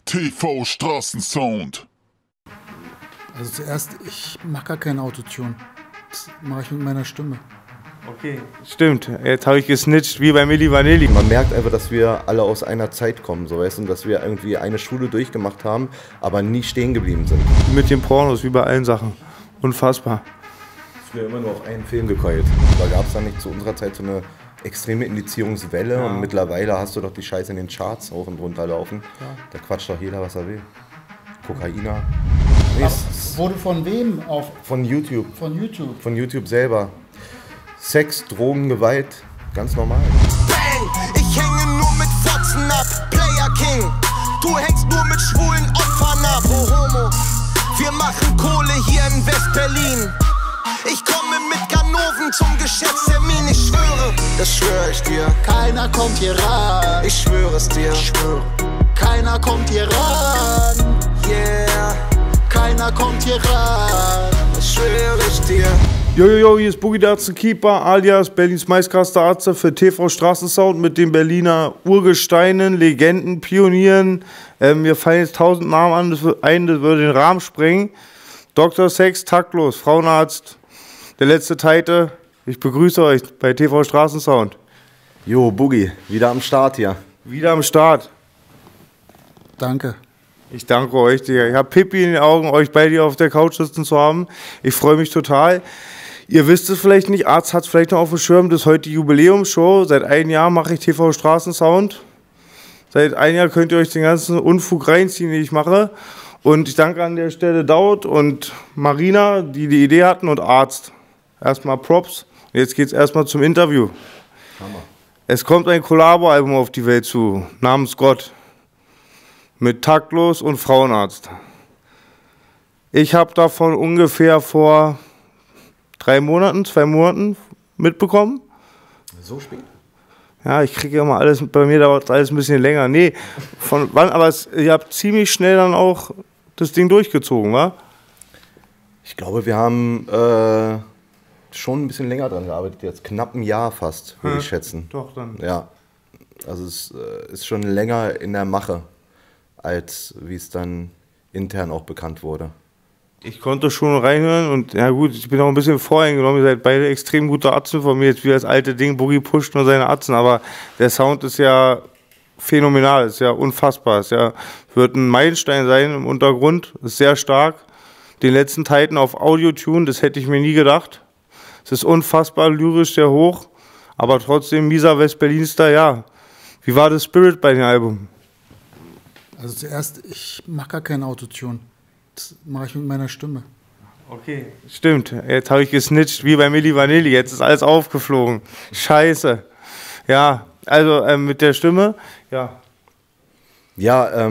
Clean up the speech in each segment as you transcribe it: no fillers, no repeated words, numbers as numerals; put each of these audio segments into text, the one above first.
TV Straßensound. Also zuerst, ich mache gar kein Autotune. Das mache ich mit meiner Stimme. Okay, stimmt. Jetzt habe ich gesnitcht wie bei Milli Vanilli. Man merkt einfach, dass wir alle aus einer Zeit kommen, so weißt du, dass wir irgendwie eine Schule durchgemacht haben, aber nie stehen geblieben sind. Mit den Pornos, wie bei allen Sachen. Unfassbar. Früher immer nur auf einen Film gekeult. Da gab es dann nicht zu unserer Zeit so eine extreme Indizierungswelle und mittlerweile hast du doch die Scheiße in den Charts hoch und runter laufen. Ja. Da quatscht doch jeder, was er will. Kokainer. Nee, wurde von wem auf? Von YouTube. Von YouTube? Von YouTube selber. Sex, Drogen, Gewalt, ganz normal. Bang, ich hänge nur mit Fotzen ab, Player King. Du hängst nur mit schwulen Opfern ab, oh Homo. Wir machen Kohle hier in West-Berlin. Ich komme mit Ganoven zum Geschäftstermin, ich schwöre, das schwöre ich dir. Keiner kommt hier ran, ich schwöre es dir. Ich schwöre. Keiner kommt hier ran, yeah. Keiner kommt hier ran, das schwöre ich dir. Jojojo, hier ist Boogie the Arzt Keeper alias Berlins meistgehasster Arzt für TV Straßensound mit den Berliner Urgesteinen, Legenden, Pionieren. Mir fallen jetzt 1000 Namen an, das würde den Rahmen sprengen. Dr. Sex, taktlos, Frauenarzt, der letzte Teite. Ich begrüße euch bei TV Straßensound. Jo, Boogie, wieder am Start hier. Wieder am Start. Danke. Ich danke euch, Digga. Ich habe Pippi in den Augen, euch beide hier auf der Couch sitzen zu haben. Ich freue mich total. Ihr wisst es vielleicht nicht, Arzt hat es vielleicht noch auf dem Schirm, das ist heute die Jubiläumsshow. Seit einem Jahr mache ich TV Straßensound. Seit einem Jahr könnt ihr euch den ganzen Unfug reinziehen, den ich mache. Und ich danke an der Stelle Daud und Marina, die die Idee hatten, und Arzt. Erstmal Props. Jetzt geht es erstmal zum Interview. Hammer. Es kommt ein Kollabo-Album auf die Welt zu, namens Gott. Mit Taktlos und Frauenarzt. Ich habe davon ungefähr vor 2 Monaten mitbekommen. So spät? Ja, ich kriege immer alles, bei mir dauert alles ein bisschen länger. Nee, von wann, aber ihr habt ziemlich schnell dann auch das Ding durchgezogen, wa? Ich glaube, wir haben schon ein bisschen länger dran gearbeitet, jetzt knapp ein Jahr fast, würde ich schätzen. Doch, dann. Ja, also es ist schon länger in der Mache, als wie es dann intern auch bekannt wurde. Ich konnte schon reinhören und ja gut, ich bin auch ein bisschen voreingenommen, ihr seid beide extrem gute Atzen von mir, jetzt wie das alte Ding, Boogie pusht nur seine Atzen, aber der Sound ist ja phänomenal, ist ja unfassbar, wird ein Meilenstein sein im Untergrund, ist sehr stark. Den letzten Titan auf Audio-Tune, das hätte ich mir nie gedacht. Es ist unfassbar lyrisch, sehr hoch, aber trotzdem mieser West-Berlin-Star, ja. Wie war das Spirit bei dem Album? Also zuerst, ich mache gar kein Autotune. Das mache ich mit meiner Stimme. Okay, stimmt. Jetzt habe ich gesnitcht wie bei Milli Vanilli. Jetzt ist alles aufgeflogen. Scheiße. Ja, also mit der Stimme, ja. Ja,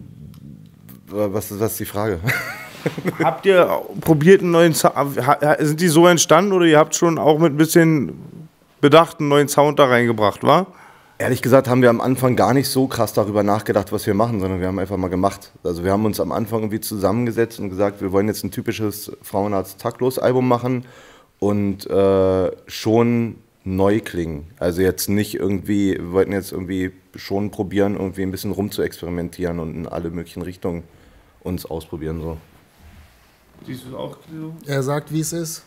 was ist die Frage? Habt ihr probiert einen neuen Sound? Sind die so entstanden oder ihr habt schon auch mit ein bisschen Bedacht einen neuen Sound da reingebracht, wa? Ehrlich gesagt haben wir am Anfang gar nicht so krass darüber nachgedacht, was wir machen, sondern wir haben einfach mal gemacht. Also wir haben uns am Anfang irgendwie zusammengesetzt und gesagt, wir wollen jetzt ein typisches Frauenarzt-Taktlos-Album machen und schon neu klingen. Also jetzt nicht irgendwie, wir wollten jetzt irgendwie schon probieren, irgendwie ein bisschen rum zu experimentieren und in alle möglichen Richtungen uns ausprobieren. So. Siehst du es auch so? Er sagt, wie es ist.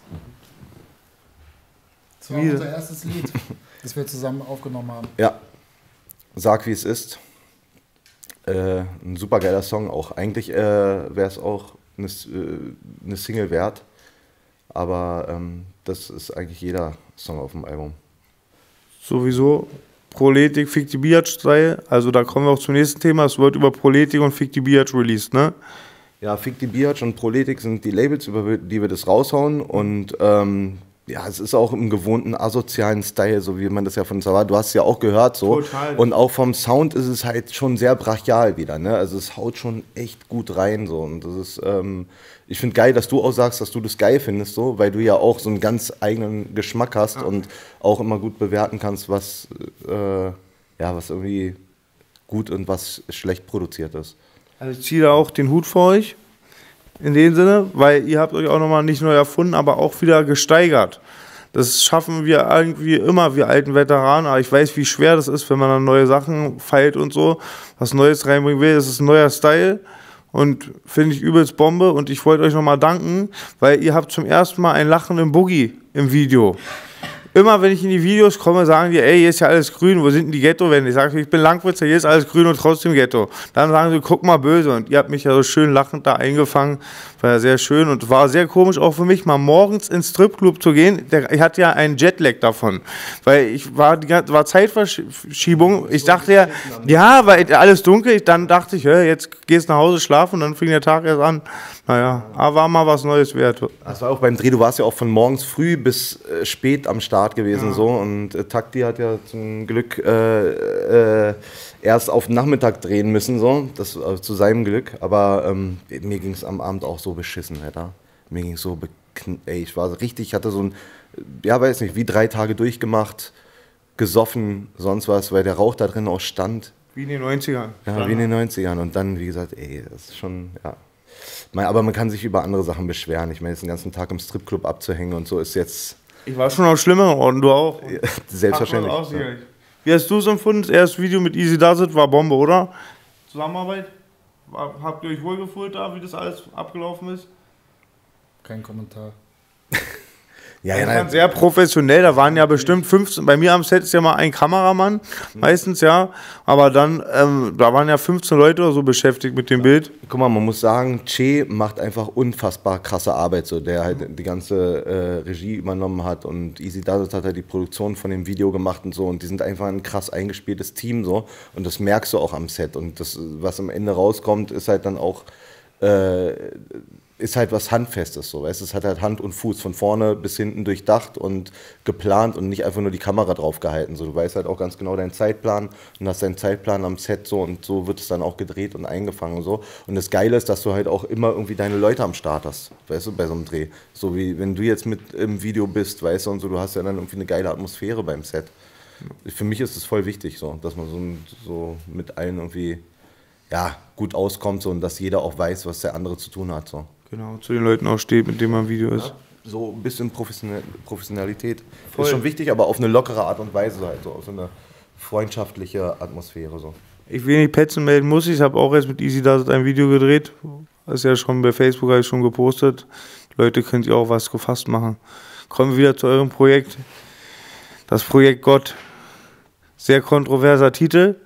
Das war unser erstes Lied, das wir zusammen aufgenommen haben. Ja, sag wie es ist. Ein super geiler Song auch. Eigentlich wäre es auch eine Single wert, aber das ist eigentlich jeder Song auf dem Album. Sowieso. Proletik, Fick die Biatch-Style. Also da kommen wir auch zum nächsten Thema. Es wird über Proletik und Fick die Biatch released, ne? Ja, Fick die Biatch und Proletik sind die Labels, über die wir das raushauen und ja, es ist auch im gewohnten asozialen Style, so wie man das ja von Savard, du hast es ja auch gehört so. Total. Und auch vom Sound ist es halt schon sehr brachial wieder, ne? Also es haut schon echt gut rein so und das ist, ich finde geil, dass du auch sagst, dass du das geil findest so, weil du ja auch so einen ganz eigenen Geschmack hast und auch immer gut bewerten kannst, was was irgendwie gut und was schlecht produziert ist. Also ich ziehe da auch den Hut für euch. In dem Sinne, weil ihr habt euch auch nochmal nicht neu erfunden, aber auch wieder gesteigert. Das schaffen wir irgendwie immer, wir alten Veteranen. Aber ich weiß, wie schwer das ist, wenn man dann neue Sachen feilt und so, was Neues reinbringen will. Das ist ein neuer Style und finde ich übelst Bombe. Und ich wollte euch nochmal danken, weil ihr habt zum ersten Mal einen lachenden Boogie im Video. Immer wenn ich in die Videos komme, sagen die, ey, hier ist ja alles grün, wo sind denn die Ghetto-Wände? Ich sage, ich bin Langwitzer, hier ist alles grün und trotzdem Ghetto. Dann sagen sie, guck mal böse. Und ihr habt mich ja so schön lachend da eingefangen. War ja sehr schön und war sehr komisch auch für mich, mal morgens ins Stripclub zu gehen. Ich hatte ja einen Jetlag davon, weil ich war Zeitverschiebung. Ich dachte ja, weil alles dunkel. Dann dachte ich, jetzt gehst du nach Hause schlafen und dann fing der Tag erst an. Naja, aber war mal was Neues wert. Das war auch beim Dreh, du warst ja auch von morgens früh bis spät am Start gewesen, so, und Takti hat ja zum Glück erst auf den Nachmittag drehen müssen, so, das zu seinem Glück, aber mir ging es am Abend auch so beschissen, Alter. Mir ging es so, ich war richtig, ich hatte so ein, ja, weiß nicht, wie 3 Tage durchgemacht, gesoffen, sonst was, weil der Rauch da drin auch stand. Wie in den 90ern. Ja, wie in den 90ern und dann, wie gesagt, das ist schon, ja. Aber man kann sich über andere Sachen beschweren. Ich meine, jetzt den ganzen Tag im Stripclub abzuhängen und so ist jetzt... Ich war schon auf schlimmeren Orten, du auch. Ja, selbstverständlich. Ja. Wie hast du es empfunden? Das erste Video mit Easy Does It war Bombe, oder? Zusammenarbeit? Habt ihr euch wohlgefühlt da, wie das alles abgelaufen ist? Kein Kommentar. Ja, das war sehr professionell, da waren ja bestimmt 15, bei mir am Set ist ja mal ein Kameramann, meistens ja, aber dann, da waren ja 15 Leute oder so beschäftigt mit dem Bild. Guck mal, man muss sagen, Che macht einfach unfassbar krasse Arbeit, so, der halt die ganze Regie übernommen hat und Easy Does It hat halt die Produktion von dem Video gemacht und so und die sind einfach ein krass eingespieltes Team so und das merkst du auch am Set und das, was am Ende rauskommt, ist halt dann auch ist halt was Handfestes, so, weißt? Es hat halt Hand und Fuß, von vorne bis hinten durchdacht und geplant und nicht einfach nur die Kamera drauf gehalten, so, du weißt halt auch ganz genau deinen Zeitplan und hast deinen Zeitplan am Set so und so wird es dann auch gedreht und eingefangen und so und das Geile ist, dass du halt auch immer irgendwie deine Leute am Start hast, weißt du, bei so einem Dreh, so wie wenn du jetzt mit im Video bist, weißt du, und so, du hast ja dann irgendwie eine geile Atmosphäre beim Set. Für mich ist es voll wichtig, so, dass man so mit allen irgendwie, ja, gut auskommt so, und dass jeder auch weiß, was der andere zu tun hat, so. Genau, zu den Leuten auch steht, mit denen man im Video ist. Ja, so ein bisschen Professionalität Voll. ist schon wichtig, aber auf eine lockere Art und Weise halt, so auf so eine freundschaftliche Atmosphäre. So. Ich will nicht petzen, melden muss ich habe auch jetzt mit Easy Does It ein Video gedreht, das ist ja schon bei Facebook, habe ich schon gepostet. Leute, könnt ihr auch was gefasst machen. Kommen wir wieder zu eurem Projekt. Das Projekt Gott. Sehr kontroverser Titel.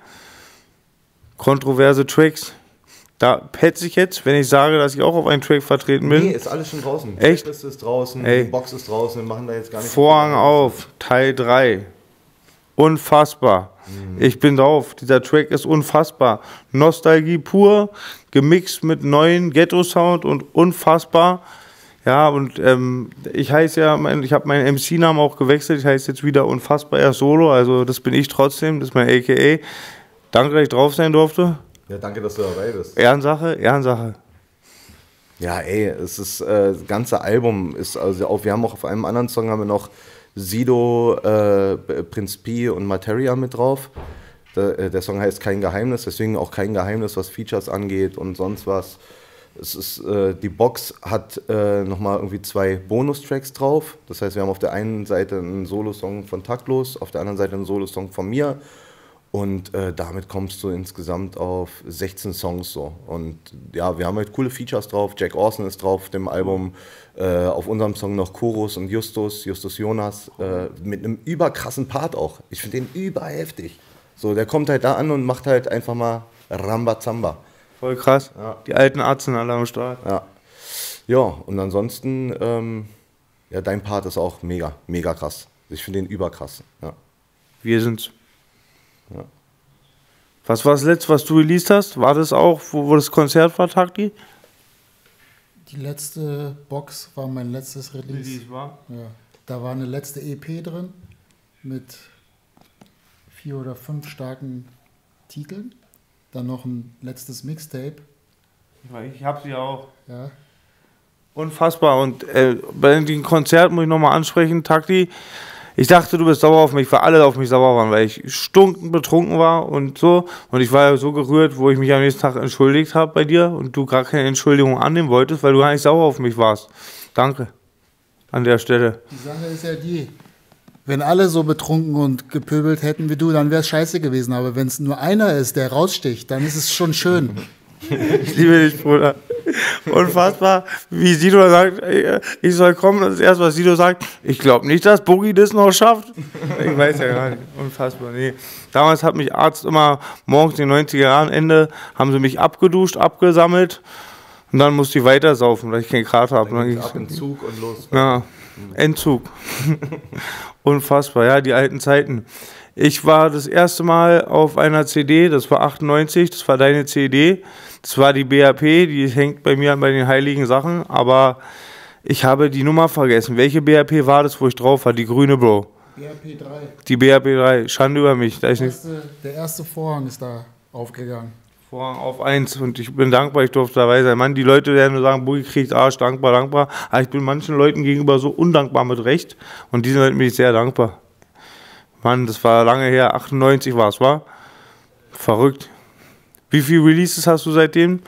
Kontroverse Tracks. Da petze ich jetzt, wenn ich sage, dass ich auch auf einen Track vertreten bin. Nee, ist alles schon draußen. Echt? Die Liste ist draußen, Ey. die Box ist draußen, wir machen da jetzt gar nicht... Vorhang auf, Teil 3. Unfassbar. Ich bin drauf. Dieser Track ist unfassbar. Nostalgie pur, gemixt mit neuen Ghetto-Sound und unfassbar. Ja, und ich heiße ja, ich habe meinen MC-Namen auch gewechselt. Ich heiße jetzt wieder Unfassbar erst Solo. Also das bin ich trotzdem, das ist mein AKA. Danke, dass ich drauf sein durfte. Ja, danke, dass du dabei bist. Ehrensache, Ehrensache. Ja, ey, es ist, das ganze Album ist, also auch, wir haben auch auf einem anderen Song haben wir noch Sido, Prinz P und Materia mit drauf. Der Song heißt Kein Geheimnis, deswegen auch kein Geheimnis, was Features angeht und sonst was. Es ist, die Box hat nochmal irgendwie 2 Bonustracks drauf. Das heißt, wir haben auf der einen Seite einen Solo-Song von Taktlos, auf der anderen Seite einen Solo-Song von mir. Und damit kommst du insgesamt auf 16 Songs so. Und ja, wir haben halt coole Features drauf. Jack Orson ist drauf auf dem Album. Auf unserem Song noch Chorus und Justus Jonas. Mit einem überkrassen Part auch. Ich finde den überheftig. So, der kommt halt da an und macht halt einfach mal Rambazamba. Voll krass. Ja. Die alten Atzen alle am Start. Ja. Ja, und ansonsten, ja, dein Part ist auch mega, mega krass. Ich finde den überkrass. Ja. Wir sind's. Ja. Was war das letzte, was du released hast? War das auch, wo das Konzert war, Takti? Die letzte Box war mein letztes Release. war? Ja. Da war eine letzte EP drin mit 4 oder 5 starken Titeln. Dann noch ein letztes Mixtape. Ich hab sie auch. Ja. Unfassbar. Und bei dem Konzert muss ich nochmal ansprechen, Takti. Ich dachte, du bist sauer auf mich, weil alle auf mich sauer waren, weil ich stunken betrunken war und so. Und ich war ja so gerührt, wo ich mich am nächsten Tag entschuldigt habe bei dir und du gar keine Entschuldigung annehmen wolltest, weil du gar nicht sauer auf mich warst. Danke. an der Stelle. Die Sache ist ja die, wenn alle so betrunken und gepöbelt hätten wie du, dann wäre es scheiße gewesen. Aber wenn es nur einer ist, der raussticht, dann ist es schon schön. Ich liebe dich, Bruder. Unfassbar, wie Sido sagt, ich soll kommen. Das erste, was Sido sagt, ich glaube nicht, dass Boogie das noch schafft. Ich weiß ja gar nicht. Unfassbar, nee. Damals hat mich Arzt immer morgens in den 90er Jahren Ende, haben sie mich abgeduscht, abgesammelt und dann musste ich weiter saufen, weil ich keinen Kater habe. Dann ging's ab in Zug und los. Ja, Entzug. Unfassbar, ja, die alten Zeiten. Ich war das erste Mal auf einer CD, das war 98, das war deine CD. Das war die BAP, die hängt bei mir bei den heiligen Sachen, aber ich habe die Nummer vergessen. Welche BAP war das, wo ich drauf war? Die grüne, Bro. BAP 3. Die BAP 3, Schande über mich. Da ist nicht Der erste Vorhang ist da aufgegangen. Vorhang auf 1 und ich bin dankbar, ich durfte dabei sein. Mann, die Leute werden nur sagen, Boogie kriegt Arsch, dankbar, dankbar. Aber ich bin manchen Leuten gegenüber so undankbar mit Recht und diesen Leuten bin ich sehr dankbar. Mann, das war lange her, 98 war es, war? Verrückt. Wie viele Releases hast du seitdem?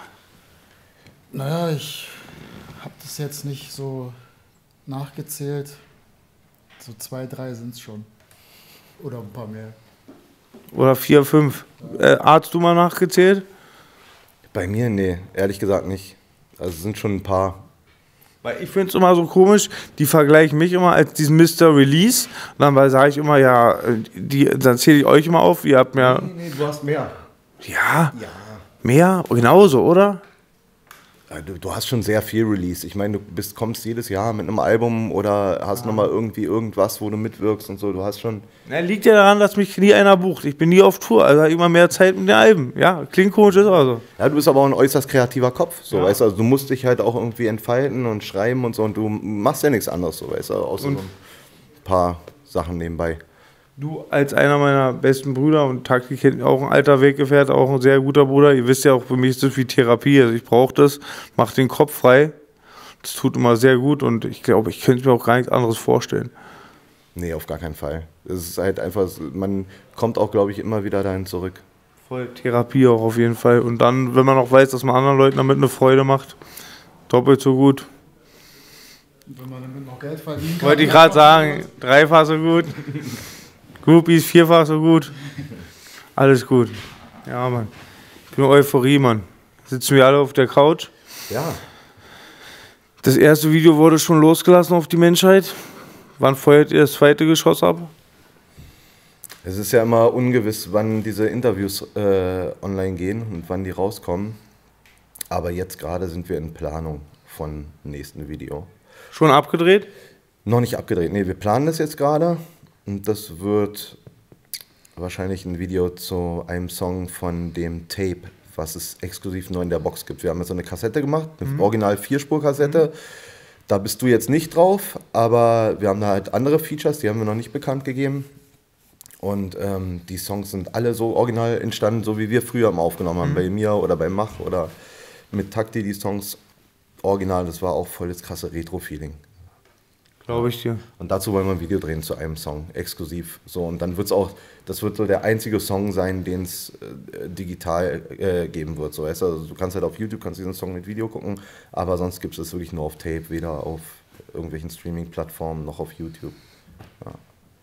Naja, ich habe das jetzt nicht so nachgezählt. So 2, 3 sind es schon. Oder ein paar mehr. Oder 4, 5. Hast du mal nachgezählt? Bei mir, nee, ehrlich gesagt nicht. Also es sind schon ein paar. Weil ich finde es immer so komisch, die vergleichen mich immer als diesen Mr. Release. Und dann sage ich immer, ja, dann zähle ich euch immer auf, ihr habt mehr. Nee, du hast mehr. Ja, mehr? Genauso, oder? Ja, du hast schon sehr viel Release. Ich meine, kommst jedes Jahr mit einem Album oder hast nochmal irgendwie irgendwas, wo du mitwirkst und so. Du hast schon. Na, liegt ja daran, dass mich nie einer bucht. Ich bin nie auf Tour, also habe immer mehr Zeit mit den Alben. Ja, klingt komisch, ist aber so. Ja, du bist aber auch ein äußerst kreativer Kopf, so, weißt du. Also du musst dich halt auch irgendwie entfalten und schreiben und so und du machst ja nichts anderes, so, weißt du, außer so ein paar Sachen nebenbei. Du als einer meiner besten Brüder und Takti kennt auch ein alter Weggefährte, auch ein sehr guter Bruder. Ihr wisst ja auch, für mich ist das wie Therapie. Also ich brauche das, macht den Kopf frei. Das tut immer sehr gut und ich glaube, ich könnte mir auch gar nichts anderes vorstellen. Nee, auf gar keinen Fall. Es ist halt einfach, man kommt auch, glaube ich, immer wieder dahin zurück. Voll Therapie auch auf jeden Fall. Und dann, wenn man auch weiß, dass man anderen Leuten damit eine Freude macht, doppelt so gut. Wenn man damit noch Geld verdienen kann. Wollte ich gerade sagen, dreifach so gut. Groupies, vierfach so gut. Alles gut. Ja, Mann. Ich bin Euphorie, Mann. Sitzen wir alle auf der Couch. Ja. Das erste Video wurde schon losgelassen auf die Menschheit. Wann feuert ihr das zweite Geschoss ab? Es ist ja immer ungewiss, wann diese Interviews online gehen und wann die rauskommen. Aber jetzt gerade sind wir in Planung von nächsten Video. Schon abgedreht? Noch nicht abgedreht. Nee, wir planen das jetzt gerade. Und das wird wahrscheinlich ein Video zu einem Song von dem Tape, was es exklusiv nur in der Box gibt. Wir haben jetzt so eine Kassette gemacht, eine Original 4-Spur-Kassette. Da bist du jetzt nicht drauf, aber wir haben da halt andere Features, die haben wir noch nicht bekannt gegeben. Und die Songs sind alle so original entstanden, so wie wir früher mal aufgenommen haben, bei mir oder bei Mach oder mit Takti, die Songs original. Das war auch voll das krasse Retro-Feeling. Glaube ich dir. Und dazu wollen wir ein Video drehen zu einem Song, exklusiv. So, und dann wird es auch, das wird so der einzige Song sein, den es digital geben wird. So, weißt du? Also, du kannst halt auf YouTube, kannst diesen Song mit Video gucken, aber sonst gibt es das wirklich nur auf Tape, weder auf irgendwelchen Streaming-Plattformen noch auf YouTube. Ja.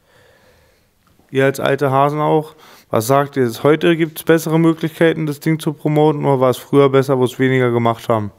Ihr als alte Hasen auch, was sagt ihr? Heute gibt es bessere Möglichkeiten, das Ding zu promoten, oder war es früher besser, wo es weniger gemacht haben?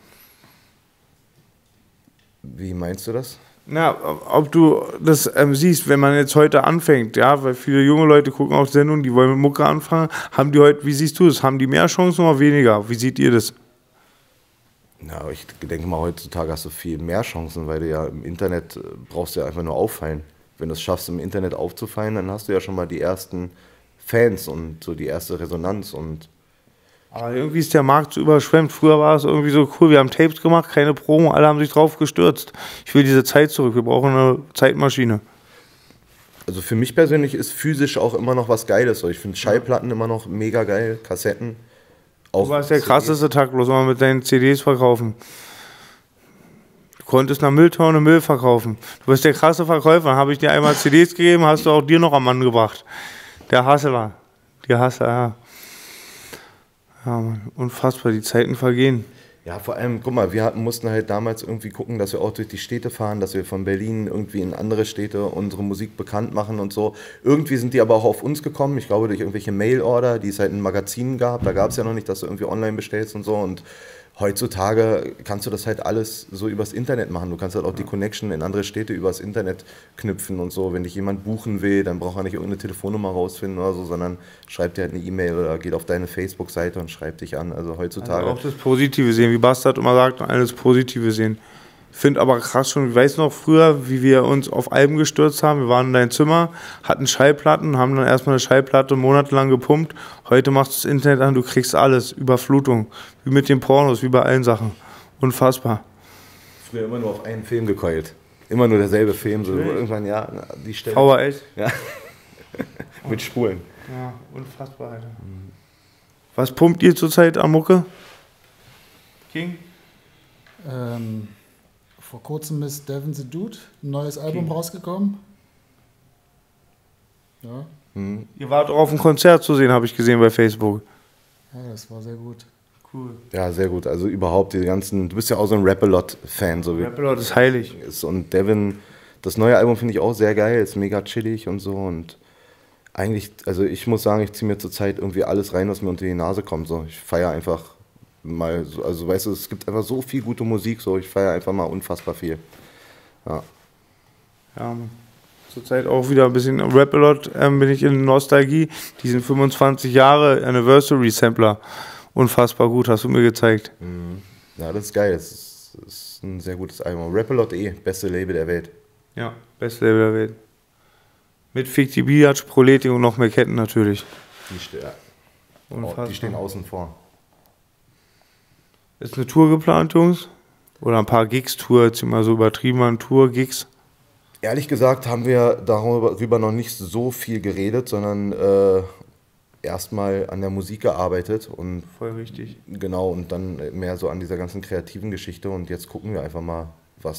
Wie meinst du das? Na, ob du das siehst, wenn man jetzt heute anfängt, ja, weil viele junge Leute gucken auch Sendungen, die wollen mit Mucke anfangen, haben die heute, wie siehst du das, haben die mehr Chancen oder weniger? Wie seht ihr das? Na, ich denke mal, heutzutage hast du viel mehr Chancen, weil du ja im Internet brauchst du ja einfach nur auffallen. Wenn du es schaffst, im Internet aufzufallen, dann hast du ja schon mal die ersten Fans und so die erste Resonanz. Und aber irgendwie ist der Markt so überschwemmt. Früher war es irgendwie so cool, wir haben Tapes gemacht, keine Promo, alle haben sich drauf gestürzt. Ich will diese Zeit zurück, wir brauchen eine Zeitmaschine. Also für mich persönlich ist physisch auch immer noch was Geiles. Ich finde Schallplatten immer noch mega geil, Kassetten. Auch du warst der krasseste Tag, bloß mal mit deinen CDs verkaufen. Du konntest nach Mülltonne Müll verkaufen. Du bist der krasse Verkäufer. Dann habe ich dir einmal CDs gegeben, hast du auch dir noch am Mann gebracht. Der Hustler. Die Hustler, ja. Ja, Mann, unfassbar, die Zeiten vergehen. Ja, vor allem, guck mal, wir mussten halt damals irgendwie gucken, dass wir auch durch die Städte fahren, dass wir von Berlin irgendwie in andere Städte unsere Musik bekannt machen und so. Irgendwie sind die aber auch auf uns gekommen, ich glaube durch irgendwelche Mail-Order, die es halt in Magazinen gab. Da gab es ja noch nicht, dass du irgendwie online bestellst und so. Und heutzutage kannst du das halt alles so übers Internet machen. Du kannst halt auch die Connection in andere Städte übers Internet knüpfen und so. Wenn dich jemand buchen will, dann braucht er nicht irgendeine Telefonnummer rausfinden oder so, sondern schreibt dir halt eine E-Mail oder geht auf deine Facebook-Seite und schreibt dich an. Also heutzutage... Also auch das Positive sehen, wie Bastard immer sagt, alles Positive sehen. Ich finde aber krass schon, ich weiß noch früher, wie wir uns auf Alben gestürzt haben. Wir waren in deinem Zimmer, hatten Schallplatten, haben dann erstmal eine Schallplatte monatelang gepumpt. Heute machst du das Internet an, du kriegst alles, Überflutung. Wie mit den Pornos, wie bei allen Sachen. Unfassbar. Früher immer nur auf einen Film gekeult. Immer nur derselbe Film. So irgendwann, ja, die Stelle. VHS. Ja. Mit Spulen. Ja, unfassbar, Alter. Was pumpt ihr zurzeit am Mucke? King? Vor kurzem ist Devin the Dude, ein neues Album rausgekommen. Ja. Ihr wart auch auf dem Konzert zu sehen, habe ich gesehen bei Facebook. Ja, das war sehr gut. Cool. Ja, sehr gut. Also überhaupt die ganzen, du bist ja auch so ein Rap-A-Lot-Fan. So Rap-A-Lot ist heilig. Und Devin, das neue Album finde ich auch sehr geil, ist mega chillig und so. Und eigentlich, also ich muss sagen, ich ziehe mir zurzeit irgendwie alles rein, was mir unter die Nase kommt. So. Ich feiere einfach mal, so, also weißt du, es gibt einfach so viel gute Musik, so ich feiere einfach mal unfassbar viel. Ja. Ja, zurzeit auch wieder ein bisschen Rap-A-Lot, bin ich in Nostalgie. Die sind 25 Jahre Anniversary-Sampler. Unfassbar gut, hast du mir gezeigt. Ja, das ist geil. Das ist ein sehr gutes Album. Rap-A-Lot beste Label der Welt. Ja, beste Label der Welt. Mit Fikti Biatch, Proletik und noch mehr Ketten natürlich. Die stehen außen vor. Ist eine Tour geplant, Jungs? Oder ein paar Gigs-Tour, jetzt immer so übertrieben an Tour-Gigs? Ehrlich gesagt haben wir darüber noch nicht so viel geredet, sondern erstmal an der Musik gearbeitet und voll richtig. Genau, und dann mehr so an dieser ganzen kreativen Geschichte und jetzt gucken wir einfach mal,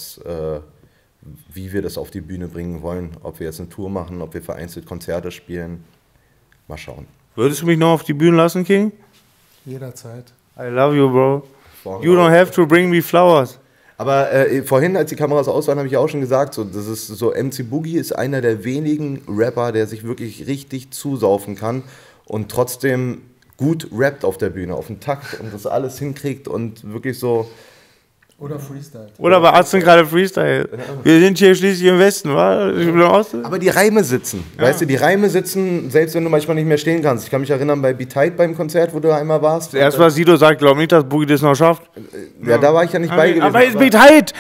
wie wir das auf die Bühne bringen wollen, ob wir jetzt eine Tour machen, ob wir vereinzelt Konzerte spielen. Mal schauen. Würdest du mich noch auf die Bühne lassen, King? Jederzeit. I love you, bro. You don't have to bring me flowers. Aber vorhin, als die Kameras aus waren, habe ich auch schon gesagt, so, das ist so, MC Boogie ist einer der wenigen Rapper, der sich wirklich richtig zusaufen kann und trotzdem gut rappt auf der Bühne, auf den Takt und das alles hinkriegt und wirklich so... Oder Freestyle. Oder bei Arzt gerade Freestyle. Wir sind hier schließlich im Westen, wa? Aber die Reime sitzen, weißt du, die Reime sitzen, selbst wenn du manchmal nicht mehr stehen kannst. Ich kann mich erinnern bei Be-Tight beim Konzert, wo du einmal warst. Erst mal Sido sagt, glaub nicht, dass Boogie das noch schafft. Ja, da war ich ja nicht bei gewesen. Aber ist Be-Tight!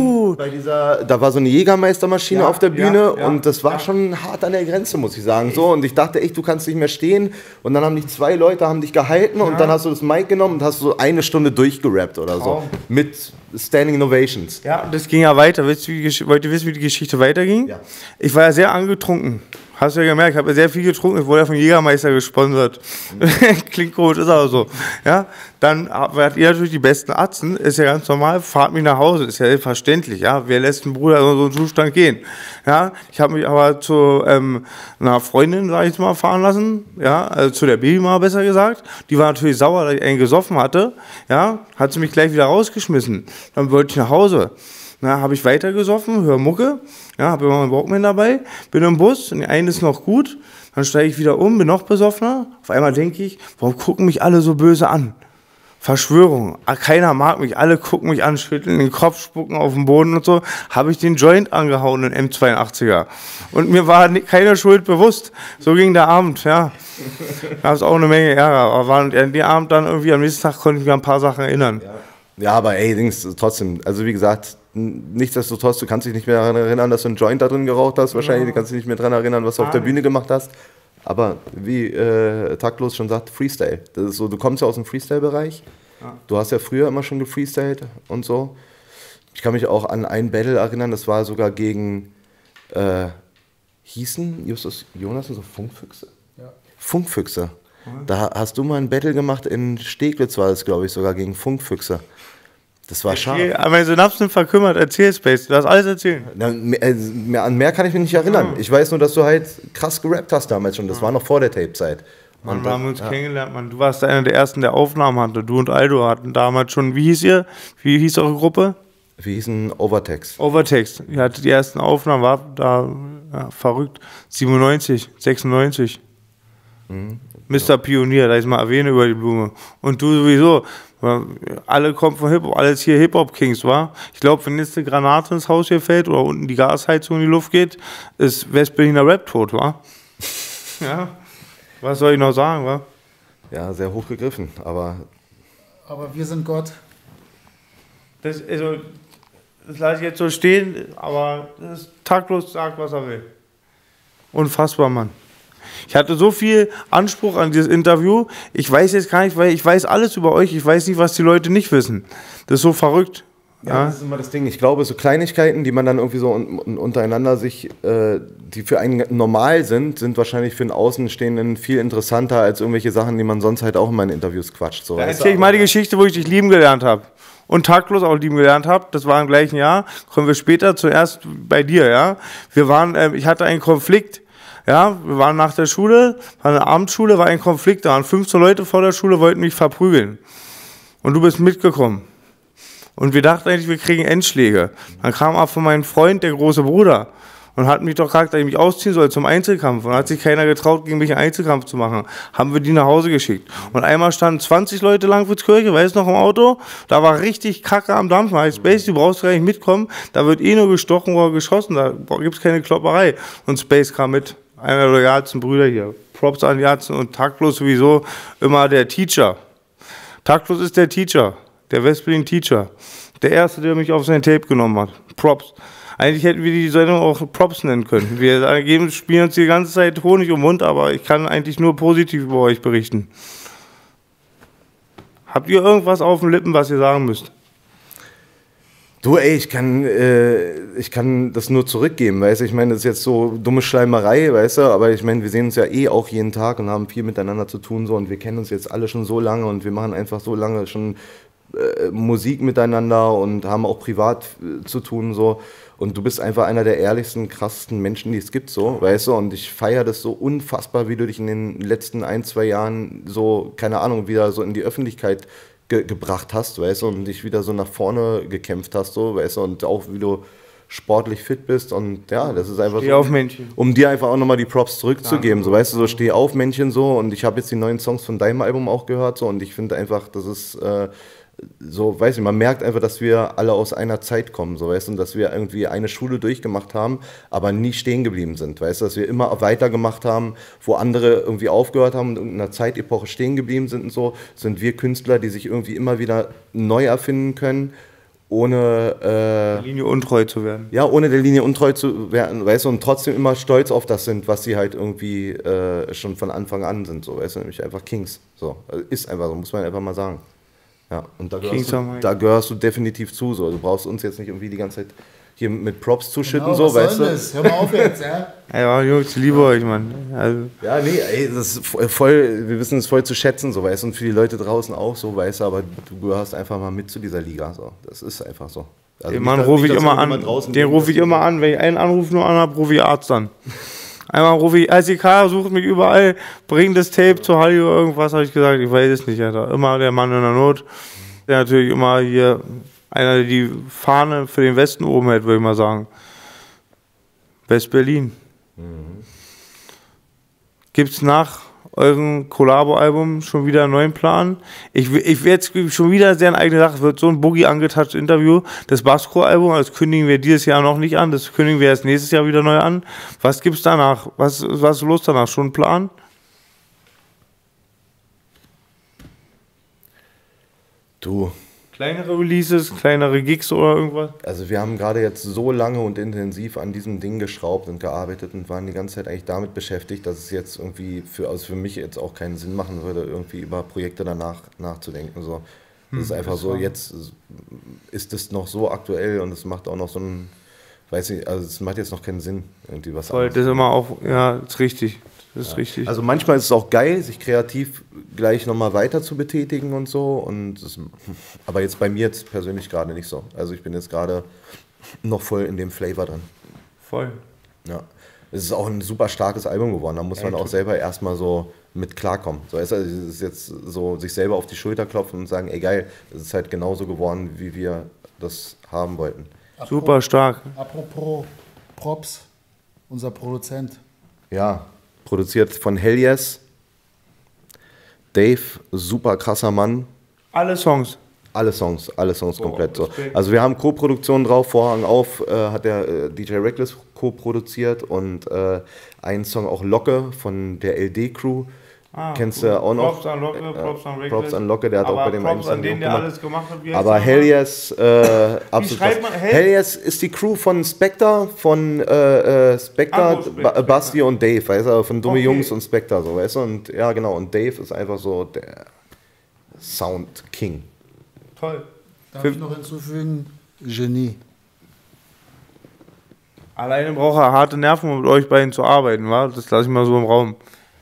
Da war so eine Jägermeistermaschine auf der Bühne und das war schon hart an der Grenze, muss ich sagen. So, und ich dachte echt, du kannst nicht mehr stehen und dann haben dich 2 Leute dich gehalten und dann hast du das Mic genommen und hast so 1 Stunde durchgerappt oder so. Mit Standing Ovations. Ja, das ging ja weiter. Wollt ihr wissen, wie die Geschichte weiterging? Ja. Ich war ja sehr angetrunken. Hast du ja gemerkt, ich habe ja sehr viel getrunken. Ich wurde ja von Jägermeister gesponsert. Klingt komisch, ist aber so. Ja, dann wart ihr natürlich die besten Atzen. Ist ja ganz normal. Fahrt mich nach Hause. Ist ja selbstverständlich. Ja, wer lässt einen Bruder in so einen Zustand gehen? Ja, ich habe mich aber zu einer Freundin, sag ich jetzt mal, fahren lassen. Ja, also zu der Babymama besser gesagt. Die war natürlich sauer, dass ich einen gesoffen hatte. Ja, hat sie mich gleich wieder rausgeschmissen. Dann wollte ich nach Hause. Na, habe ich weiter gesoffen, höre Mucke, ja, habe immer meinen Walkman dabei, bin im Bus und der eine ist noch gut, dann steige ich wieder um, bin noch besoffener. Auf einmal denke ich, warum gucken mich alle so böse an? Verschwörung, keiner mag mich, alle gucken mich an, schütteln den Kopf, spucken auf den Boden und so, habe ich den Joint angehauen, den M82er. Und mir war keine Schuld bewusst. So ging der Abend, ja. Da gab es auch eine Menge Ärger, aber war der Abend dann irgendwie, am nächsten Tag konnte ich mich an ein paar Sachen erinnern. Ja, aber ey, trotzdem, also wie gesagt, nichtsdestotrotz, du kannst dich nicht mehr daran erinnern, dass du einen Joint da drin geraucht hast, wahrscheinlich, du kannst dich nicht mehr daran erinnern, was du auf der Bühne gemacht hast, aber wie Taktlos schon sagt, Freestyle, das ist so, du kommst ja aus dem Freestyle-Bereich, du hast ja früher immer schon gefreestylt und so, ich kann mich auch an ein Battle erinnern, das war sogar gegen, hießen Justus Jonas und so Funkfüchse? Ja. Funkfüchse. Da hast du mal ein Battle gemacht, in Steglitz war das, glaube ich, sogar gegen Funkfüchse. Das war scharf. Meine Synapsen sind verkümmert, erzähl Space, du darfst alles erzählen. An mehr kann ich mich nicht erinnern. Ich weiß nur, dass du halt krass gerappt hast damals schon, das war noch vor der Tape-Zeit. Mann, Und wir haben uns kennengelernt, Mann. Du warst einer der Ersten, der Aufnahmen hatte. Du und Aldo hatten damals schon, wie hieß eure Gruppe? Wir hießen Overtext. Overtext. Ihr hattet die ersten Aufnahmen, war da verrückt. 97, 96. Mr. Pionier, da ich mal erwähne über die Blume. Und du sowieso. Alle kommen von Hip-Hop, alles hier Hip-Hop-Kings, wa? Ich glaube, wenn jetzt eine Granate ins Haus hier fällt oder unten die Gasheizung in die Luft geht, ist West-Berliner Rap tot, wa? Ja. Was soll ich noch sagen, wa? Ja, sehr hoch gegriffen, aber wir sind Gott. Das lasse ich jetzt so stehen, aber das taktlos sagt, was er will. Unfassbar, Mann. Ich hatte so viel Anspruch an dieses Interview. Ich weiß jetzt gar nicht, weil ich weiß alles über euch. Ich weiß nicht, was die Leute nicht wissen. Das ist so verrückt. ja, das ist immer das Ding. Ich glaube, so Kleinigkeiten, die man dann irgendwie so untereinander sich, die für einen normal sind wahrscheinlich für einen Außenstehenden viel interessanter als irgendwelche Sachen, die man sonst halt auch in meinen Interviews quatscht. So. Da erzähle ich mal die Geschichte, wo ich dich lieben gelernt habe. Und taktlos auch lieben gelernt habe. Das war im gleichen Jahr. Kommen wir später zuerst bei dir, ja. Ich hatte einen Konflikt. Ja, wir waren nach der Schule, war eine Abendschule, war ein Konflikt, da waren 15 Leute vor der Schule, wollten mich verprügeln. Und du bist mitgekommen. Und wir dachten eigentlich, wir kriegen Endschläge. Dann kam aber von meinem Freund, der große Bruder, und hat mich doch gefragt, dass ich mich ausziehen soll zum Einzelkampf. Und hat sich keiner getraut, gegen mich einen Einzelkampf zu machen. Haben wir die nach Hause geschickt. Und einmal standen 20 Leute Langwitzkirche, weißt du noch, im Auto. Da war richtig Kacke am Dampfen. Da heißt, Space, du brauchst gar nicht mitkommen. Da wird nur gestochen oder geschossen. Da gibt's keine Klopperei. Und Space kam mit. Einer der loyalsten Brüder hier. Props an Jatzen und taktlos sowieso immer der Teacher. Taktlos ist der Teacher. Der West-Berlin Teacher. Der Erste, der mich auf sein Tape genommen hat. Props. Eigentlich hätten wir die Sendung auch Props nennen können. Wir spielen uns die ganze Zeit Honig um den Mund, aber ich kann eigentlich nur positiv über euch berichten. Habt ihr irgendwas auf den Lippen, was ihr sagen müsst? Du, ey, ich kann das nur zurückgeben, weißt du, ich meine, das ist jetzt so dumme Schleimerei, weißt du, aber ich meine, wir sehen uns ja auch jeden Tag und haben viel miteinander zu tun, so, und wir kennen uns jetzt alle schon so lange und wir machen einfach so lange schon Musik miteinander und haben auch privat zu tun, so, und du bist einfach einer der ehrlichsten, krassesten Menschen, die es gibt, so, weißt du, und ich feiere das so unfassbar, wie du dich in den letzten 1-2 Jahren so, keine Ahnung, wieder so in die Öffentlichkeit gebracht hast, weißt du, und dich wieder so nach vorne gekämpft hast, so, weißt du, und auch wie du sportlich fit bist, und ja, das ist einfach Steh so, auf, Männchen. um dir einfach auch nochmal die Props zurückzugeben, so, weißt du, so Steh auf, Männchen, so, und ich habe jetzt die neuen Songs von deinem Album auch gehört, so, und ich finde einfach, das ist so, weiß ich, man merkt einfach, dass wir alle aus einer Zeit kommen, so, weißt du, und dass wir irgendwie eine Schule durchgemacht haben, aber nie stehen geblieben sind, weißt du, dass wir immer weitergemacht haben, wo andere irgendwie aufgehört haben und in einer Zeitepoche stehen geblieben sind und so, sind wir Künstler, die sich irgendwie immer wieder neu erfinden können, ohne Der Linie untreu zu werden. ja, ohne der Linie untreu zu werden, weißt du, und trotzdem immer stolz auf das sind, was sie halt irgendwie schon von Anfang an sind, so, weißt du, nämlich einfach Kings, so, also ist einfach so, muss man einfach mal sagen. Ja, und da gehörst du definitiv zu, so, du brauchst uns jetzt nicht irgendwie die ganze Zeit hier mit Props zuschütten, Genau, so, was weißt soll du. das? Hör mal auf jetzt, ja? Ja, Jungs, ich liebe euch, Mann. Also, Ja, nee, ey, das ist voll, wir wissen es voll zu schätzen, so, weißt du, und für die Leute draußen auch, so, weißt du, aber du gehörst einfach mal mit zu dieser Liga, so, das ist einfach so. Also den Mann rufe ich immer an, den rufe ich immer an, wenn ich einen Anruf nur an habe, rufe ich Arzt an. Einmal rufe ich ICK, sucht mich überall, bringt das Tape zu Halli oder irgendwas, habe ich gesagt, ich weiß es nicht, Alter. Immer der Mann in der Not, der natürlich immer hier einer, der die Fahne für den Westen oben hält, würde ich mal sagen. West-Berlin. Gibt's nach eurem Collabo-Album schon wieder einen neuen Plan? Ich werde jetzt schon wieder sehr eine eigene Sache. Es wird so ein Boogie angetouched Interview. Das Basko-Album, das kündigen wir dieses Jahr noch nicht an. Das kündigen wir erst nächstes Jahr wieder neu an. Was gibt's danach? Was ist los danach? Schon ein Plan? Du, Kleinere Releases, kleinere Gigs oder irgendwas? also wir haben gerade jetzt so lange und intensiv an diesem Ding geschraubt und gearbeitet und waren die ganze Zeit eigentlich damit beschäftigt, dass es jetzt irgendwie für mich jetzt auch keinen Sinn machen würde, irgendwie über Projekte danach nachzudenken. So. Das ist einfach so, jetzt ist es noch so aktuell und es macht auch noch so einen, weiß ich, also es macht jetzt noch keinen Sinn, irgendwie was Voll, das ist immer auch, ja, das ist richtig. Das ist richtig. Also manchmal ist es auch geil, sich kreativ gleich nochmal weiter zu betätigen und so. Aber jetzt bei mir jetzt persönlich gerade nicht so. Also ich bin jetzt gerade noch voll in dem Flavor drin. Voll. Ja. Es ist auch ein super starkes Album geworden. Da muss man auch selber erstmal so mit klarkommen. So, also, es ist jetzt so, sich selber auf die Schulter klopfen und sagen, ey geil, es ist halt genauso geworden, wie wir das haben wollten. Super stark. Apropos Props, unser Produzent. Ja, produziert von Hell Yes. Dave, super krasser Mann. Alle Songs. Alle Songs komplett so. Respekt. Also wir haben Co-Produktionen drauf, Vorhang auf, hat der DJ Reckless co-produziert und einen Song auch Locke von der LD-Crew. Kennst du auch noch? Props an Locke, Props an Reckless. Props an Locke, der hat auch bei dem Props einen an den, der alles gemacht hat. Wie heißt Aber der Hell nochmal? Yes, absolut schreibt krass. man Hell Yes ist die Crew von Spectre, Spectre. Basti und Dave, weißt du, von Dumme Okay. Jungs und Spectre, so, weißt du, und ja genau, und Dave ist einfach so der Sound King. Toll. Darf ich noch hinzufügen? Genie. Alleine braucht er harte Nerven, um mit euch beiden zu arbeiten, wa? Das lasse ich mal so im Raum.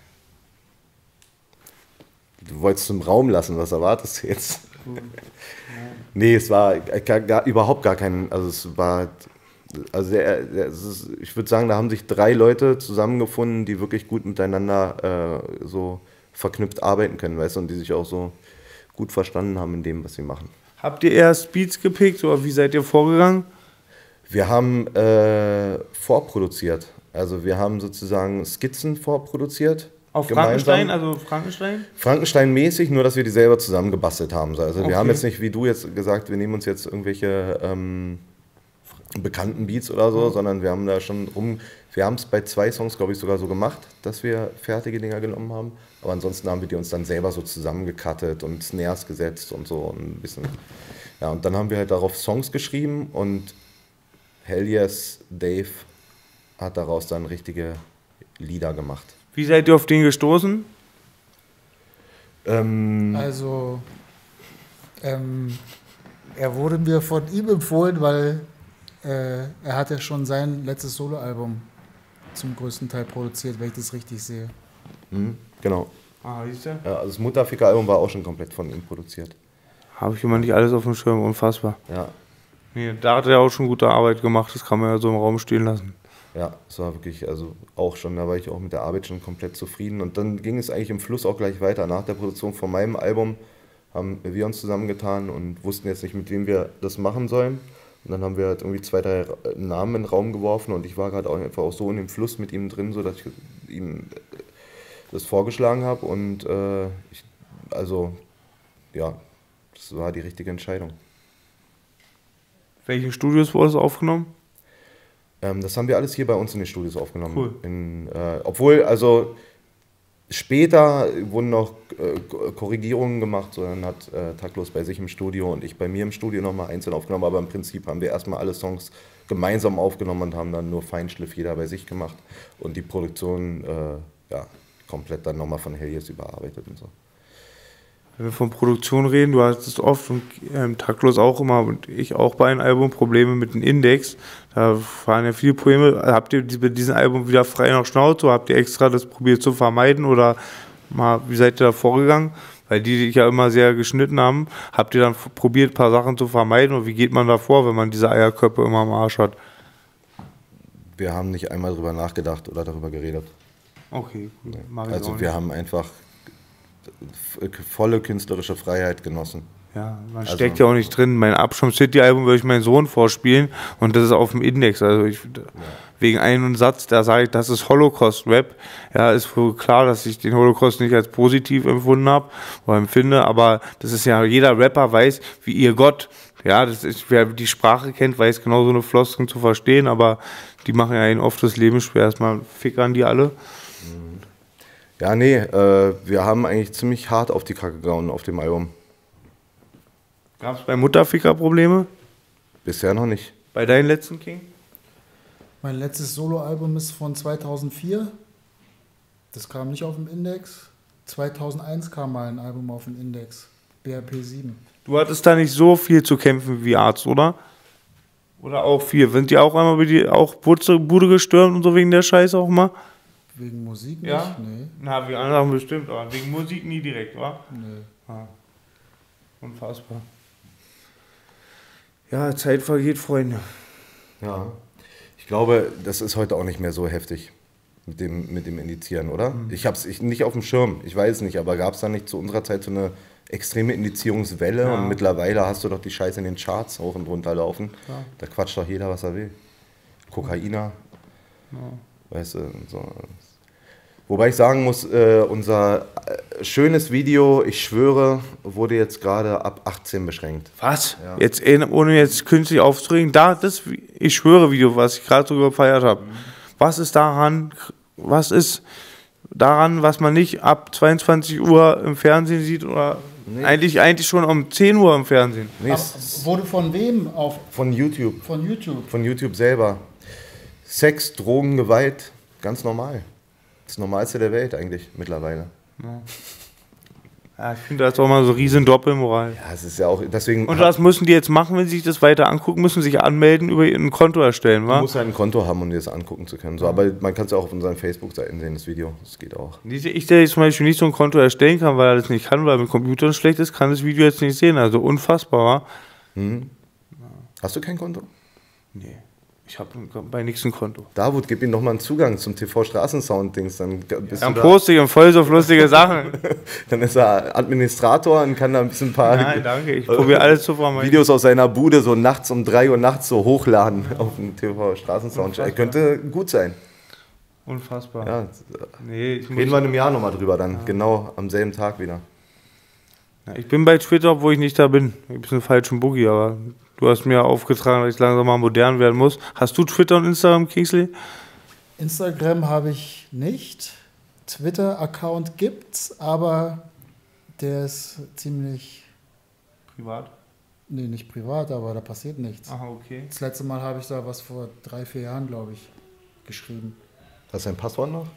Du wolltest im Raum lassen, was erwartest du jetzt? Nee, es war überhaupt gar kein, also es war, also ich würde sagen, da haben sich 3 Leute zusammengefunden, die wirklich gut miteinander so verknüpft arbeiten können, weißt du, und die sich auch so gut verstanden haben in dem, was sie machen. Habt ihr erst Beats gepickt oder wie seid ihr vorgegangen? Wir haben vorproduziert, also wir haben sozusagen Skizzen vorproduziert. Auf gemeinsam. Frankenstein, also Frankenstein? Frankenstein-mäßig, nur dass wir die selber zusammengebastelt haben. Also Okay. wir haben jetzt nicht, wie du jetzt gesagt, wir nehmen uns jetzt irgendwelche bekannten Beats oder so, sondern wir haben da schon wir haben es bei 2 Songs, glaube ich, sogar so gemacht, dass wir fertige Dinger genommen haben. Aber ansonsten haben wir die uns dann selber so zusammengecuttet und Snares gesetzt und so und ein bisschen. Ja, und dann haben wir halt darauf Songs geschrieben und Hell Yes, Dave hat daraus dann richtige Lieder gemacht. Wie seid ihr auf den gestoßen? Also, er wurde mir von ihm empfohlen, weil er hat ja schon sein letztes Soloalbum zum größten Teil produziert, wenn ich das richtig sehe. Genau. Ah, siehst du? Ja, also das Mutterficker-Album war auch schon komplett von ihm produziert. Habe ich immer nicht alles auf dem Schirm, unfassbar. Ja, Nee, da hat er auch schon gute Arbeit gemacht, das kann man ja so im Raum stehen lassen. ja, es war wirklich, also auch schon, da war ich auch mit der Arbeit schon komplett zufrieden. Und dann ging es eigentlich im Fluss auch gleich weiter. Nach der Produktion von meinem Album haben wir uns zusammengetan und wussten jetzt nicht, mit wem wir das machen sollen. Und dann haben wir halt irgendwie 2, 3 Namen in den Raum geworfen und ich war gerade auch einfach auch so in dem Fluss mit ihm drin, so dass ich ihm das vorgeschlagen habe und also ja, das war die richtige Entscheidung. Welche Studios wurde es aufgenommen? Das haben wir alles hier bei uns in den Studios aufgenommen. Cool. Obwohl, also später wurden noch Korrigierungen gemacht, so dann hat Taktlos bei sich im Studio und ich bei mir im Studio nochmal einzeln aufgenommen, aber im Prinzip haben wir erstmal alle Songs gemeinsam aufgenommen und haben dann nur Feinschliff jeder bei sich gemacht und die Produktion ja, komplett dann nochmal von Hell Yes überarbeitet und so. Wenn wir von Produktion reden, du hast es oft und Taktlos auch immer und ich auch bei einem Album Probleme mit dem Index. Da waren ja viele Probleme. Habt ihr bei diesem Album wieder frei nach Schnauze? Habt ihr extra das probiert zu vermeiden oder mal, wie seid ihr da vorgegangen? Weil die dich ja immer sehr geschnitten haben. Habt ihr dann probiert, ein paar Sachen zu vermeiden und wie geht man da vor, wenn man diese Eierköpfe immer am Arsch hat? Wir haben nicht einmal drüber nachgedacht oder darüber geredet. Okay, gut. Mach ich auch Also nicht. wir haben einfach volle künstlerische Freiheit genossen. Ja, man Also- steckt ja auch nicht drin. Mein Abschirm City Album würde ich meinen Sohn vorspielen und das ist auf dem Index. Also wegen einem Satz, da sage ich, das ist Holocaust-Rap. Ja, ist wohl klar, dass ich den Holocaust nicht als positiv empfunden habe oder empfinde, aber das ist ja, jeder Rapper weiß, wie ihr Gott. Ja, das ist, wer die Sprache kennt, weiß genau so eine Floskeln zu verstehen, aber die machen ja ihnen oft das Leben schwer. Erstmal fickern die alle. Ja, nee, wir haben eigentlich ziemlich hart auf die Kacke gehauen auf dem Album. Gab es bei Mutterficker Probleme? Bisher noch nicht. Bei deinen letzten King? Mein letztes Soloalbum ist von 2004. Das kam nicht auf dem Index. 2001 kam mal ein Album auf den Index. BRP 7. Du hattest da nicht so viel zu kämpfen wie Arzt, oder? Oder auch viel? Sind die auch einmal bei dir auch Bude gestürmt und so wegen der Scheiße auch mal? Wegen Musik nicht? Ja? Nee. Na, wegen anderen bestimmt, aber wegen Musik nie direkt, wa? Nee. Ah. Unfassbar. Ja, Zeit vergeht, Freunde. Ja. Ich glaube, das ist heute auch nicht mehr so heftig mit dem Indizieren, oder? Ich habe es nicht auf dem Schirm, ich weiß nicht, aber gab es da nicht zu unserer Zeit so eine extreme Indizierungswelle und mittlerweile hast du doch die Scheiße in den Charts hoch und runter laufen. Ja. Da quatscht doch jeder, was er will. Kokainer, weißt du, und so. Wobei ich sagen muss, unser schönes Video, ich schwöre, wurde jetzt gerade ab 18 beschränkt. Was? Ja. Jetzt, ohne jetzt künstlich aufzuregen, ich schwöre Video, was ich gerade drüber gefeiert habe. Was ist daran, was man nicht ab 22 Uhr im Fernsehen sieht oder eigentlich schon um 10 Uhr im Fernsehen? Nee, wurde von wem auf? Von YouTube. Von YouTube? Von YouTube selber. Sex, Drogen, Gewalt, ganz normal. Das Normalste der Welt eigentlich mittlerweile. Ja, ich finde, das ist auch mal so riesen Doppelmoral. Ja, es ist ja auch, deswegen... Und was müssen die jetzt machen, wenn sie sich das weiter angucken? Müssen sich anmelden, über ein Konto erstellen, wa? Du musst halt ein Konto haben, um dir das angucken zu können. So, aber man kann es ja auch auf unseren Facebook-Seiten sehen, das Video. Das geht auch. Ich, der jetzt zum Beispiel nicht so ein Konto erstellen kann, weil er das nicht kann, weil er mit Computern schlecht ist, kann das Video jetzt nicht sehen. Also unfassbar, wa? Hast du kein Konto? Nee. Ich habe bei nichts ein Konto. Davut, gib ihm nochmal einen Zugang zum TV-Straßensound-Dings. Dann poste ich und voll so auf lustige Sachen. Dann ist er Administrator und kann da ein bisschen ein paar Nein, danke. Ich probiere alles zu vermeiden. Videos aus seiner Bude so nachts um 3 Uhr nachts so hochladen auf dem TV-Straßensound. Könnte gut sein. Unfassbar. Ja. Nee, reden wir in einem Jahr nochmal drüber dann. Genau am selben Tag wieder. Ja, ich bin bei Twitter, obwohl ich nicht da bin. Ich bin ein bisschen falschen Boogie, aber... Du hast mir aufgetragen, dass ich langsam mal modern werden muss. Hast du Twitter und Instagram, Kingsley? Instagram habe ich nicht. Twitter-Account gibt's, aber der ist ziemlich... Privat? Nee, nicht privat, aber da passiert nichts. Aha, okay. Das letzte Mal habe ich da was vor 3-4 Jahren, glaube ich, geschrieben. Hast du ein Passwort noch?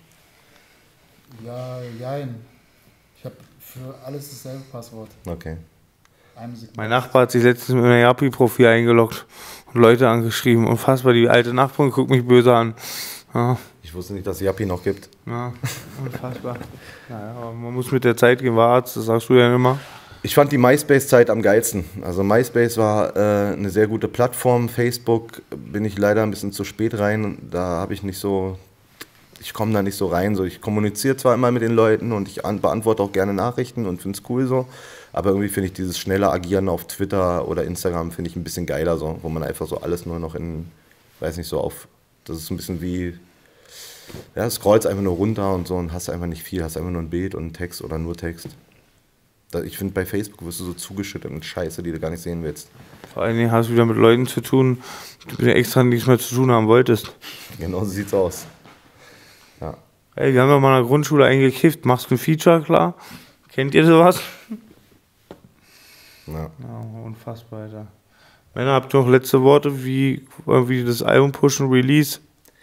Ja, jein. Ich habe für alles dasselbe Passwort. Okay. Mein Nachbar hat sich letztens mit einem Yappi-Profil eingeloggt und Leute angeschrieben. Unfassbar, die alte Nachbarin guckt mich böse an. Ja. Ich wusste nicht, dass es Yappi noch gibt. Ja, unfassbar. Naja, aber man muss mit der Zeit gehen, war Arzt, das sagst du ja immer. Ich fand die MySpace-Zeit am geilsten. Also MySpace war eine sehr gute Plattform. Facebook bin ich leider ein bisschen zu spät rein. Da habe ich nicht so... Ich komme da nicht so rein. So, ich kommuniziere zwar immer mit den Leuten und ich beantworte auch gerne Nachrichten und finde es cool so. Aber irgendwie finde ich dieses schnelle Agieren auf Twitter oder Instagram finde ich ein bisschen geiler so, wo man einfach so alles nur noch in, weiß nicht, so auf, das ist ein bisschen wie, ja, scrollst einfach nur runter und so und hast einfach nicht viel, hast einfach nur ein Bild und einen Text oder nur Text. Ich finde, bei Facebook wirst du so zugeschüttet mit Scheiße, die du gar nicht sehen willst. Vor allen Dingen hast du wieder mit Leuten zu tun, die du extra nichts mehr zu tun haben wolltest. Genau so sieht's aus. Ja. Ey, wir haben doch mal in der Grundschule eingekifft, machst du ein Feature, klar? Kennt ihr sowas? Ja. Ja, unfassbar, Alter. Männer, habt ihr noch letzte Worte, wie das Album pushen, Release?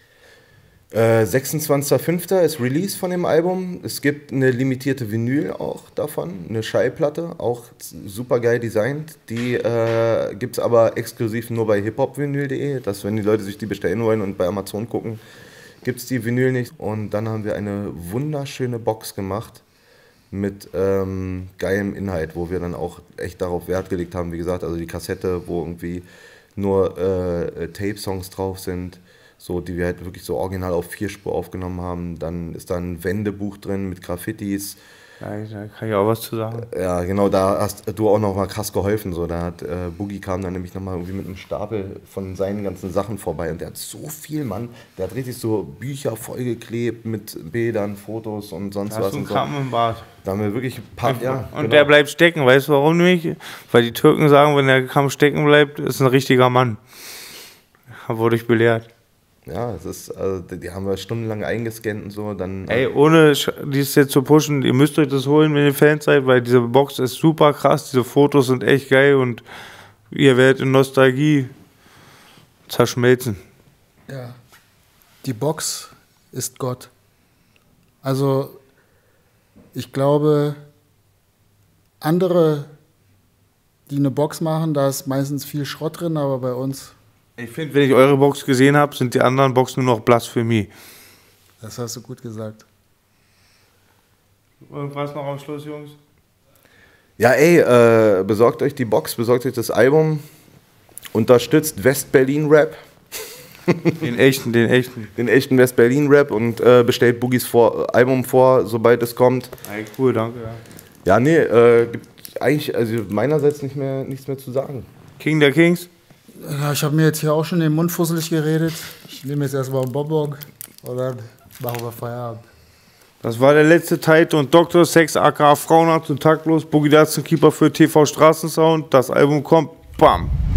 26.05. ist Release von dem Album. Es gibt eine limitierte Vinyl auch davon, eine Schallplatte, auch super geil designt. Die gibt es aber exklusiv nur bei hiphopvinyl.de, dass wenn die Leute sich die bestellen wollen und bei Amazon gucken, gibt es die Vinyl nicht. Und dann haben wir eine wunderschöne Box gemacht mit geilem Inhalt, wo wir dann auch echt darauf Wert gelegt haben, wie gesagt, also die Kassette, wo irgendwie nur Tape-Songs drauf sind, so, die wir halt wirklich so original auf 4-Spur aufgenommen haben. Dann ist da ein Wendebuch drin mit Graffitis. Ja, da kann ich auch was zu sagen. Ja, genau, da hast du auch noch mal krass geholfen. So. Da hat Boogie kam dann nämlich noch mal irgendwie mit einem Stapel von seinen ganzen Sachen vorbei. Und der hat so viel, Mann. Der hat richtig so Bücher vollgeklebt mit Bildern, Fotos und sonst was. Hast du einen Kram im Bad? Da haben wir wirklich ein paar, ja. Und genau. der bleibt stecken, weißt du warum nämlich? Weil die Türken sagen, wenn der Kamm stecken bleibt, ist ein richtiger Mann. Da wurde ich belehrt. Ja, das ist, also die haben wir stundenlang eingescannt und so. Dann, ey, ohne dies jetzt zu pushen, ihr müsst euch das holen, wenn ihr Fans seid, weil diese Box ist super krass, diese Fotos sind echt geil und ihr werdet in Nostalgie zerschmelzen. Ja, die Box ist Gott. Also, ich glaube, andere, die eine Box machen, da ist meistens viel Schrott drin, aber bei uns... Ich finde, wenn ich eure Box gesehen habe, sind die anderen Boxen nur noch Blasphemie. Das hast du gut gesagt. Irgendwas noch am Schluss, Jungs? Ja, ey, besorgt euch die Box, besorgt euch das Album, unterstützt West-Berlin-Rap. Den echten. Den echten West-Berlin-Rap und bestellt Boogies Album vor, sobald es kommt. Eigentlich cool, danke. Ja, nee, gibt eigentlich also meinerseits nichts mehr zu sagen. King der Kings? Ja, ich habe mir jetzt hier auch schon den Mund fusselig geredet. Ich nehme jetzt erstmal einen Bobog und dann machen wir Feierabend. Das war der letzte Tight und Dr. Sex aka Frauenarzt und Taktlos, Boogie Keeper für TV Straßensound. Das Album kommt, bam!